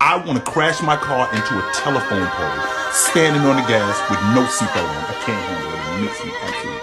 I want to crash my car into a telephone pole, standing on the gas with no seatbelt on. I can't handle it. It makes me absolutely